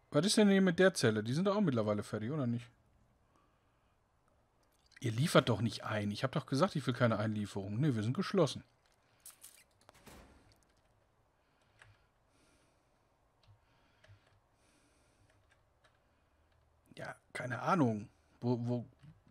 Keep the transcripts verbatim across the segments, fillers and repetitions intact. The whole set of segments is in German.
Was ist denn hier mit der Zelle? Die sind doch auch mittlerweile fertig, oder nicht? Ihr liefert doch nicht ein. Ich habe doch gesagt, ich will keine Einlieferung. Ne, wir sind geschlossen. Ja, keine Ahnung. Wo, wo...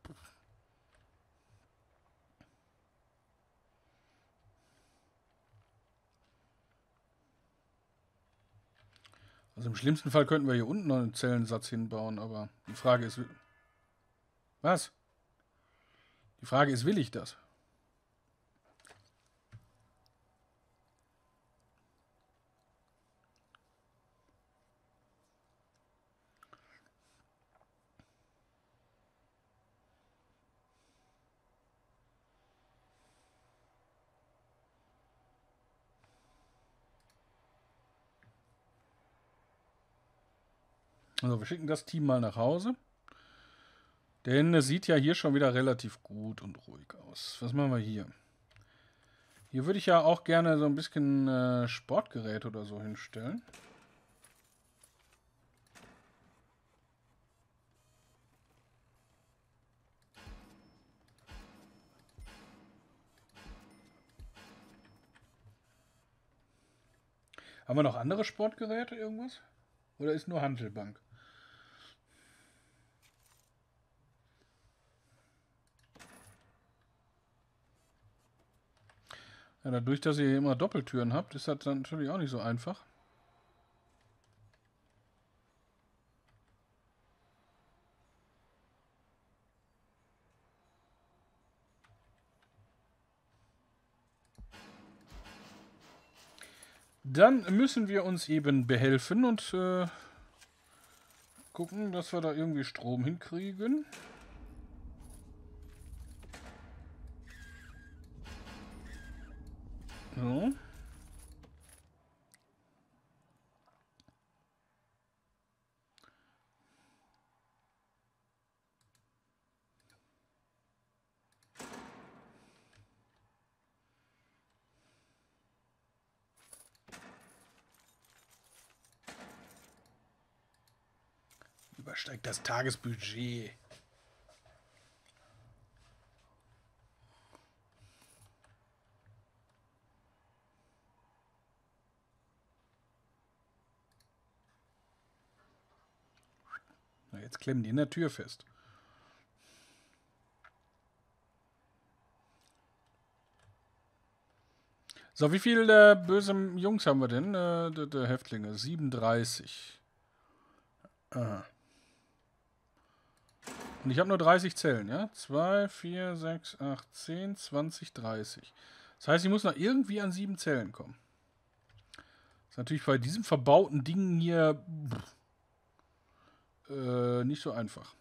Also im schlimmsten Fall könnten wir hier unten noch einen Zellensatz hinbauen, aber die Frage ist... Was? Die Frage ist, will ich das? Also wir schicken das Team mal nach Hause. Denn es sieht ja hier schon wieder relativ gut und ruhig aus. Was machen wir hier? Hier würde ich ja auch gerne so ein bisschen äh, Sportgerät oder so hinstellen. Haben wir noch andere Sportgeräte, irgendwas? Oder ist nur Handelbank? Ja, dadurch, dass ihr hier immer Doppeltüren habt, ist das dann natürlich auch nicht so einfach. Dann müssen wir uns eben behelfen und äh, gucken, dass wir da irgendwie Strom hinkriegen. So. Übersteigt das Tagesbudget. Na, jetzt klemmen die in der Tür fest. So, wie viele äh, böse Jungs haben wir denn? Äh, der, der Häftlinge. siebenunddreißig. Aha. Und ich habe nur dreißig Zellen, ja? zwei, vier, sechs, acht, zehn, zwanzig, dreißig. Das heißt, ich muss noch irgendwie an sieben Zellen kommen. Ist natürlich bei diesem verbauten Ding hier pff, äh, nicht so einfach.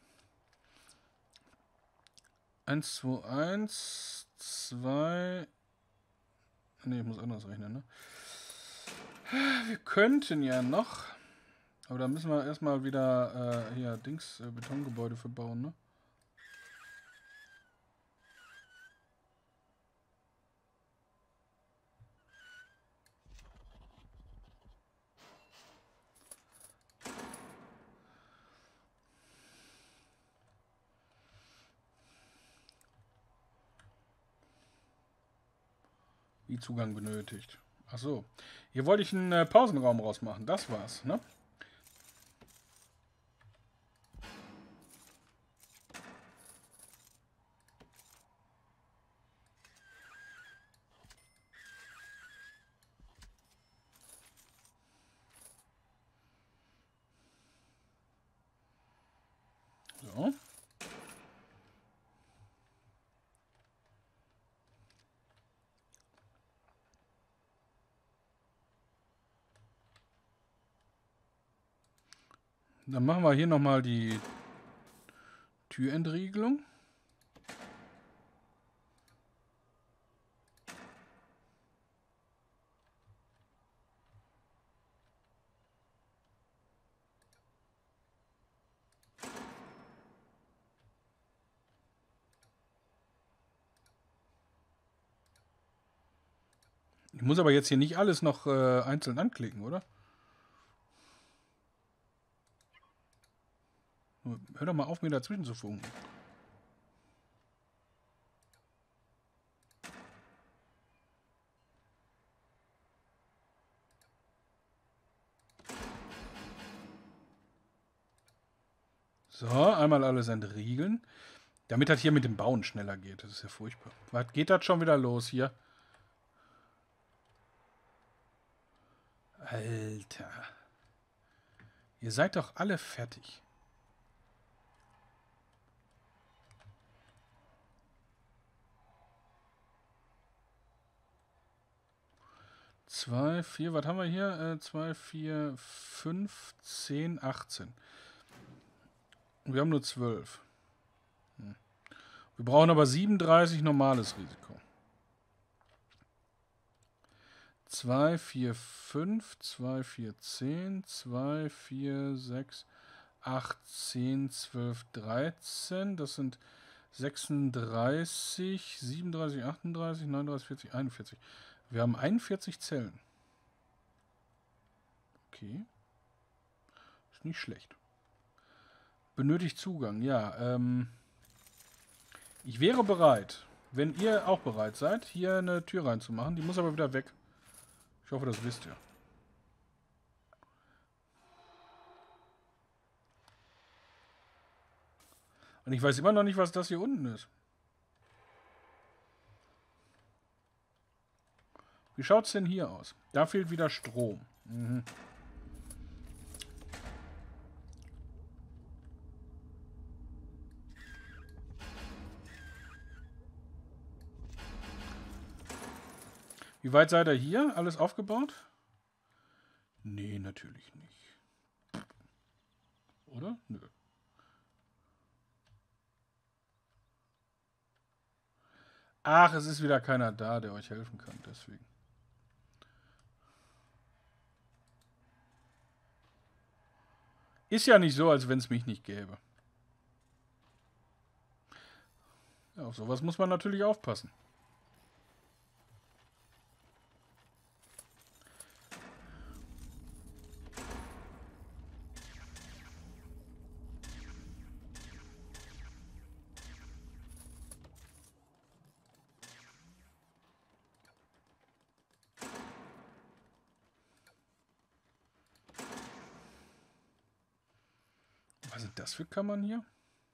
eins, zwei, eins, zwei... Ne, ich muss anders rechnen, ne? Wir könnten ja noch... Aber da müssen wir erstmal wieder äh, hier Dings, äh, Betongebäude für bauen, ne? Wie Zugang benötigt. Ach so. Hier wollte ich einen äh, Pausenraum rausmachen. Das war's, ne? So. Dann machen wir hier nochmal die Türentriegelung. Ich muss aber jetzt hier nicht alles noch äh, einzeln anklicken, oder? Hör doch mal auf, mir dazwischen zu funken. So, einmal alles entriegeln. Damit das hier mit dem Bauen schneller geht. Das ist ja furchtbar. Was geht das schon wieder los hier? Alter. Ihr seid doch alle fertig. Zwei, vier, was haben wir hier? Äh, zwei, vier, fünf, zehn, achtzehn. Wir haben nur zwölf. Hm. Wir brauchen aber siebenunddreißig normales Risiko. zwei, vier, fünf, zwei, vier, zehn, zwei, vier, sechs, acht, zehn, zwölf, dreizehn. Das sind sechsunddreißig, siebenunddreißig, achtunddreißig, neununddreißig, vierzig, einundvierzig. Wir haben einundvierzig Zellen. Okay. Ist nicht schlecht. Benötigt Zugang, ja. Ähm, ich wäre bereit, wenn ihr auch bereit seid, hier eine Tür reinzumachen. Die muss aber wieder weg. Ich hoffe, das wisst ihr. Und ich weiß immer noch nicht, was das hier unten ist. Wie schaut es denn hier aus? Da fehlt wieder Strom. Mhm. Wie weit seid ihr hier? Alles aufgebaut? Nee, natürlich nicht. Oder? Nö. Ach, es ist wieder keiner da, der euch helfen kann, deswegen. Ist ja nicht so, als wenn es mich nicht gäbe. Ja, auf sowas muss man natürlich aufpassen. Was sind das für Kammern hier?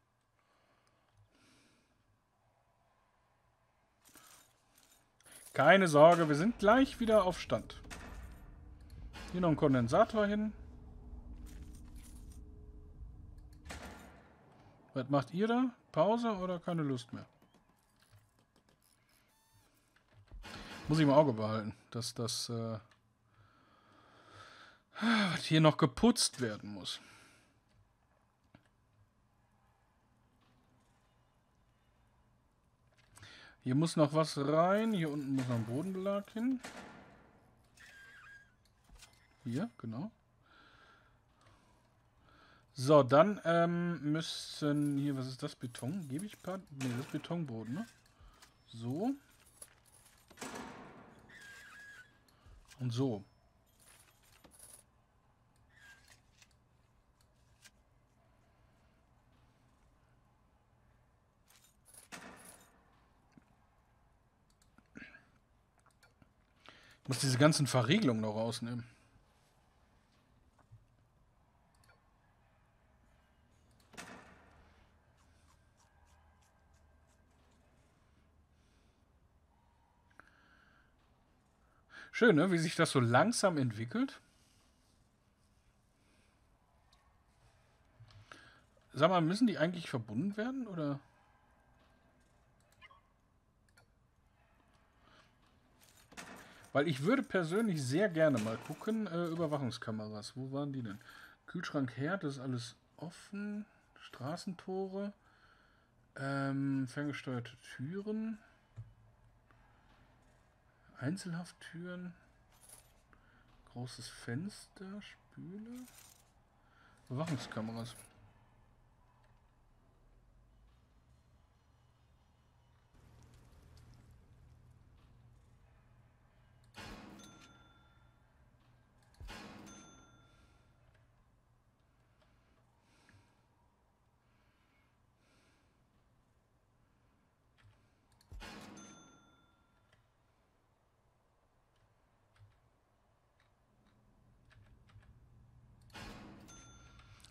Keine Sorge, wir sind gleich wieder auf Stand. Hier noch ein Kondensator hin. Was macht ihr da? Pause oder keine Lust mehr? Muss ich im Auge behalten, dass das äh, hier noch geputzt werden muss. Hier muss noch was rein. Hier unten muss noch ein Bodenbelag hin. Hier, genau. So, dann ähm, müssen... Hier, was ist das? Beton? Gebe ich ein paar... Ne, das ist Betonboden, ne? So. Und so. Ich muss diese ganzen Verriegelungen noch rausnehmen. Schön, ne? Wie sich das so langsam entwickelt. Sag mal, müssen die eigentlich verbunden werden, oder? Weil ich würde persönlich sehr gerne mal gucken, äh, Überwachungskameras. Wo waren die denn? Kühlschrank, Herd, das ist alles offen. Straßentore. Ähm, ferngesteuerte Türen. Einzelhafttüren. Großes Fenster, Spüle. Überwachungskameras.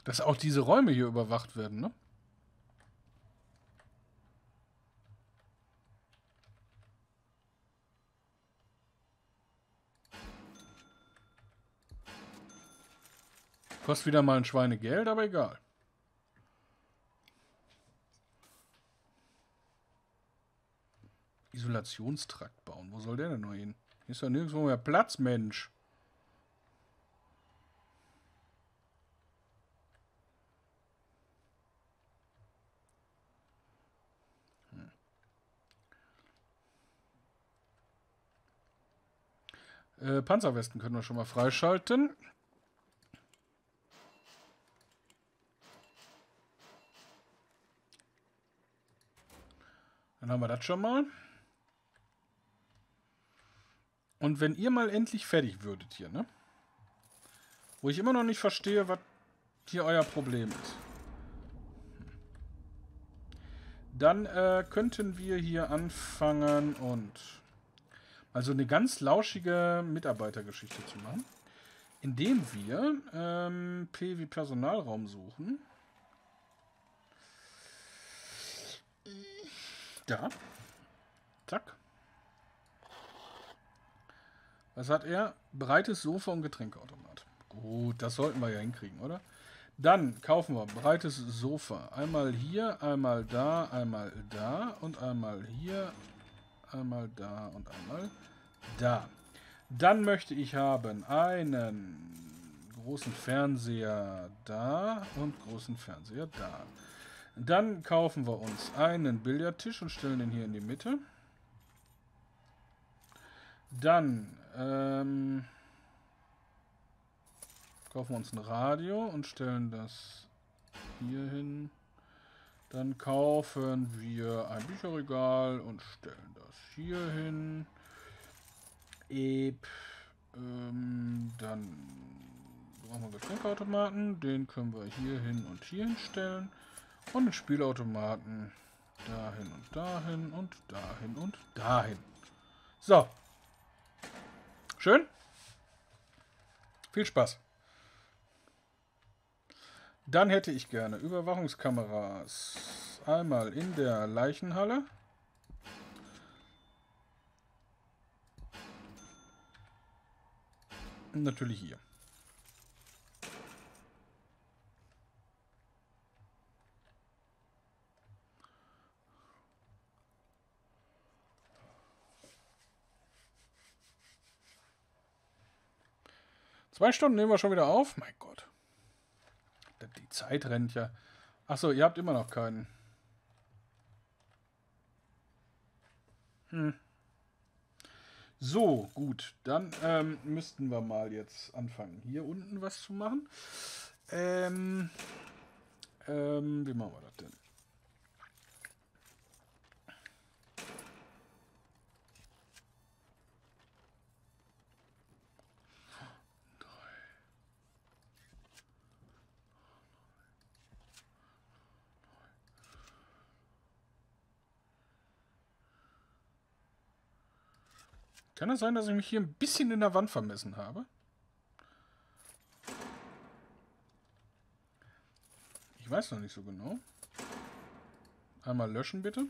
Dass auch diese Räume hier überwacht werden, ne? Kostet wieder mal ein Schweinegeld, aber egal. Isolationstrakt bauen. Wo soll der denn noch hin? Hier ist doch nirgendwo mehr Platz, Mensch. Hm. Äh, Panzerwesten können wir schon mal freischalten. Dann haben wir das schon mal. Und wenn ihr mal endlich fertig würdet hier, ne? Wo ich immer noch nicht verstehe, was hier euer Problem ist. Dann äh, könnten wir hier anfangen und also eine ganz lauschige Mitarbeitergeschichte zu machen. Indem wir ähm, P wie Personalraum suchen. Da. Zack. Was hat er? Breites Sofa und Getränkeautomat. Gut, das sollten wir ja hinkriegen, oder? Dann kaufen wir breites Sofa. Einmal hier, einmal da, einmal da und einmal hier, einmal da und einmal da. Dann möchte ich haben einen großen Fernseher da und großen Fernseher da. Dann kaufen wir uns einen Billardtisch und stellen den hier in die Mitte. Dann ähm, kaufen wir uns ein Radio und stellen das hier hin. Dann kaufen wir ein Bücherregal und stellen das hier hin. Eb, ähm, dann brauchen wir Getränkeautomaten. Den können wir hier hin und hier hinstellen. Und einen Spielautomaten dahin und dahin und dahin und dahin. So. Schön. Viel Spaß. Dann hätte ich gerne Überwachungskameras. Einmal in der Leichenhalle. Und natürlich hier. Zwei Stunden nehmen wir schon wieder auf. Mein Gott. Die Zeit rennt ja. Achso, ihr habt immer noch keinen. Hm. So, gut. Dann ähm, müssten wir mal jetzt anfangen, hier unten was zu machen. Ähm, ähm, wie machen wir das denn? Kann es sein, dass ich mich hier ein bisschen in der Wand vermessen habe? Ich weiß noch nicht so genau. Einmal löschen, bitte.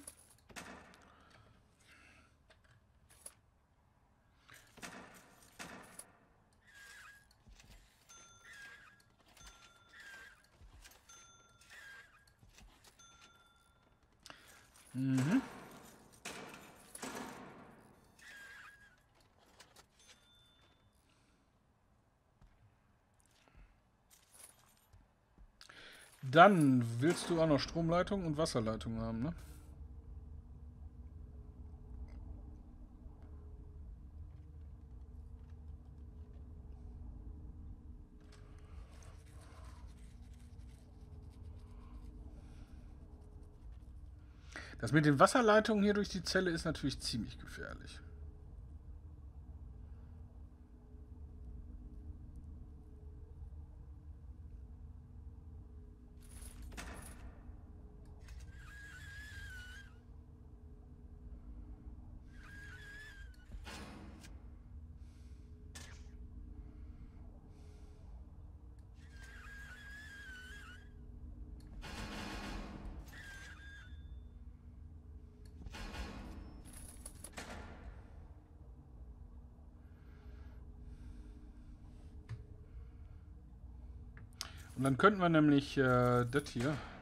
Mhm. Dann willst du auch noch Stromleitung und Wasserleitung haben, ne? Das mit den Wasserleitungen hier durch die Zelle ist natürlich ziemlich gefährlich. Und dann könnten wir nämlich äh, das hier